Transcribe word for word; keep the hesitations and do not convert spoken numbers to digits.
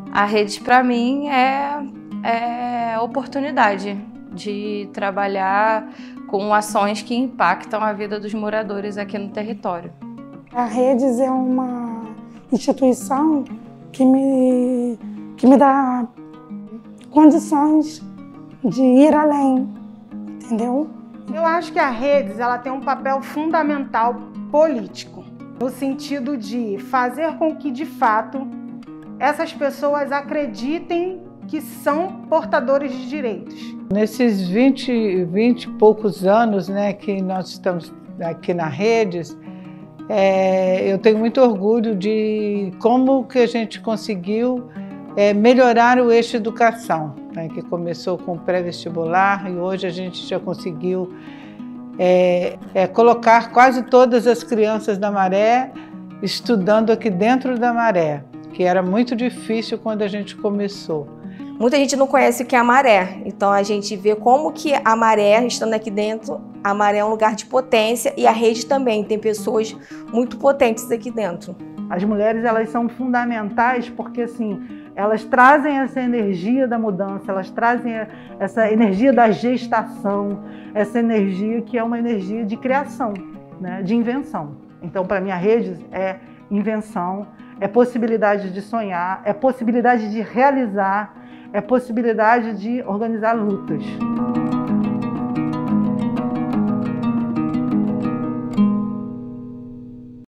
A rede, para mim, é, é oportunidade de trabalhar com ações que impactam a vida dos moradores aqui no território. A Redes é uma instituição que me, que me dá condições de ir além, entendeu? Eu acho que a Redes ela tem um papel fundamental político, no sentido de fazer com que, de fato, essas pessoas acreditem que são portadores de direitos. Nesses vinte, vinte e poucos anos, né, que nós estamos aqui na Redes, é, eu tenho muito orgulho de como que a gente conseguiu é, melhorar o eixo educação, né, que começou com o pré-vestibular e hoje a gente já conseguiu é, é, colocar quase todas as crianças da Maré estudando aqui dentro da Maré, que era muito difícil quando a gente começou. Muita gente não conhece o que é a Maré, então a gente vê como que a Maré, estando aqui dentro, a Maré é um lugar de potência e a rede também, tem pessoas muito potentes aqui dentro. As mulheres, elas são fundamentais porque, assim, elas trazem essa energia da mudança, elas trazem essa energia da gestação, essa energia que é uma energia de criação, né, de invenção. Então, para mim, a rede é invenção, é possibilidade de sonhar, é possibilidade de realizar, é possibilidade de organizar lutas.